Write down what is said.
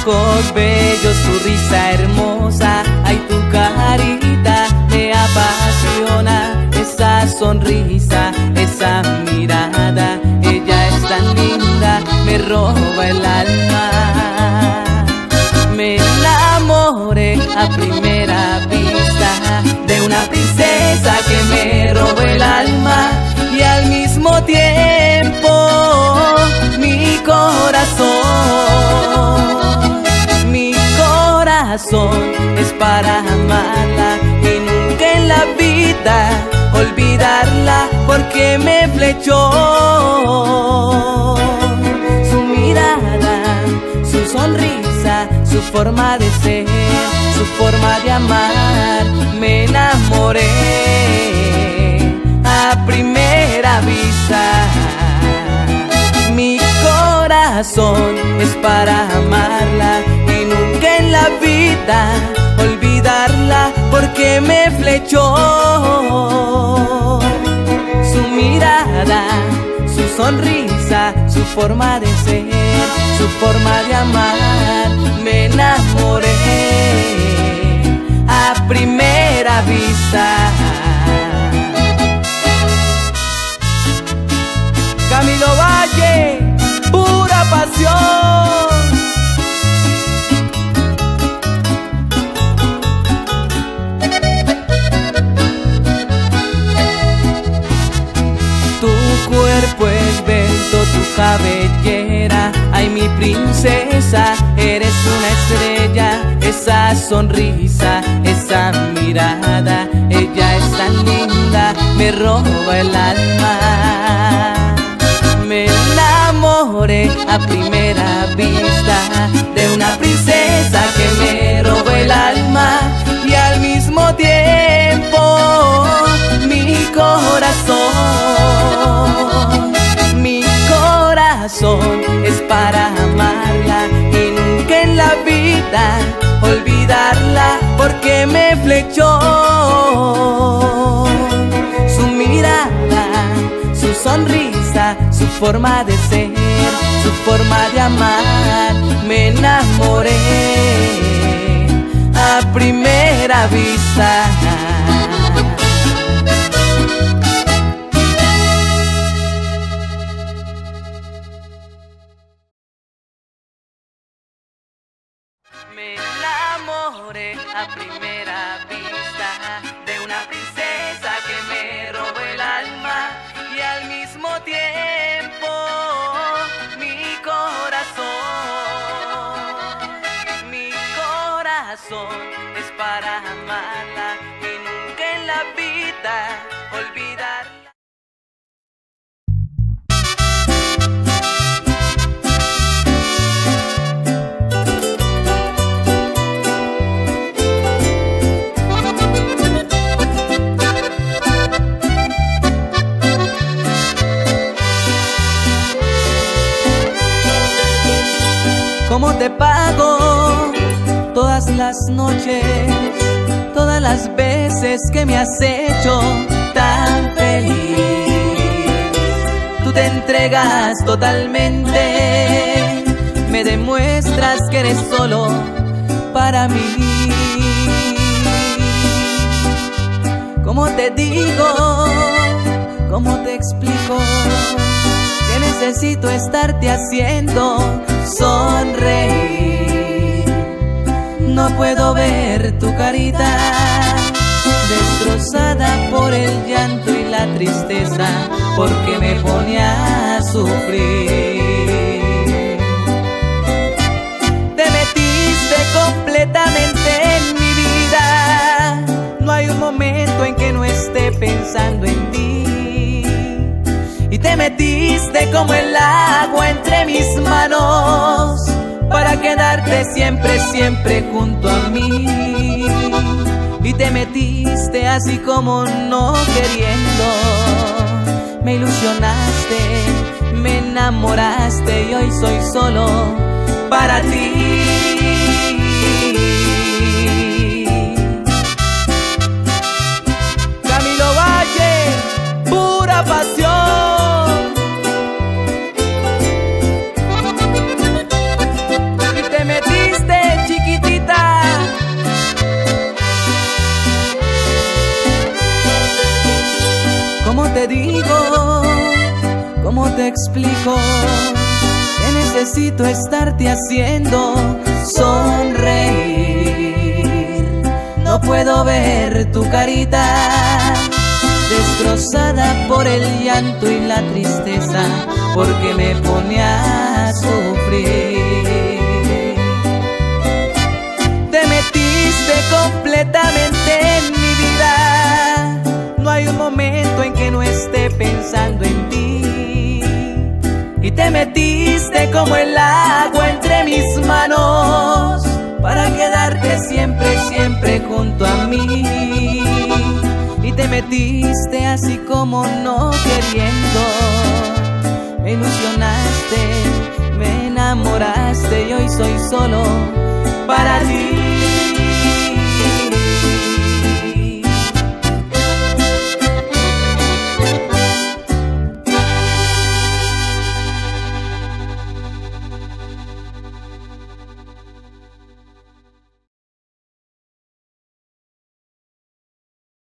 ojos bellos, tu risa hermosa, ay tu carita me apasiona, esa sonrisa, esa mirada, ella es tan linda, me roba el alma. Me enamoré a primera vista de una princesa que me robó el alma y al mismo tiempo mi corazón es para amarla y nunca en la vida olvidarla, porque me flechó su mirada, su sonrisa, su forma de ser, su forma de amar. Me enamoré a primera vista. Mi corazón es para amarla y nunca en la vida olvidarla, porque me flechó su mirada, su sonrisa, su forma de ser, su forma de amar. Me enamoré a primera vista. Camilo Valle, pura pasión. Tu cuerpo esbelto, tu cabellera, ay mi princesa, eres una estrella, esa sonrisa, esa mirada, ella es tan linda, me roba el alma. Me enamoré a primera vista de una princesa que me robó el alma y al mismo tiempo mi corazón es para amarla y nunca en la vida olvidarla, porque me flechó su mirada, su sonrisa, su forma de ser, su forma de amar. Me enamoré a primera vista. Me enamoré a primera vista de una princesa que me robó el alma y al mismo tiempo mi corazón es para amarla y nunca en la vida olvidarla. ¿Cómo te pago todas las noches, todas las veces que me has hecho tan feliz? Tú te entregas totalmente, me demuestras que eres solo para mí. ¿Cómo te digo? ¿Cómo te explico? Que necesito estarte haciendo sonreír. No puedo ver tu carita destrozada por el llanto y la tristeza, porque me pone a sufrir. Te metiste completamente en mi vida, no hay un momento en que no esté pensando en ti. Y te metiste como el agua entre mis manos, para quedarte siempre, siempre junto a mí. Y te metiste así como no queriendo, me ilusionaste, me enamoraste y hoy soy solo para ti. Camilo Valle, pura pasión. Y te metiste te explico que necesito estarte haciendo sonreír. No puedo ver tu carita destrozada por el llanto y la tristeza, porque me pone a sufrir. Te metiste completamente en mi vida, no hay un momento en que no esté pensando en ti. Y te metiste como el agua entre mis manos, para quedarte siempre, siempre junto a mí. Y te metiste así como no queriendo, me ilusionaste, me enamoraste y hoy soy solo para ti.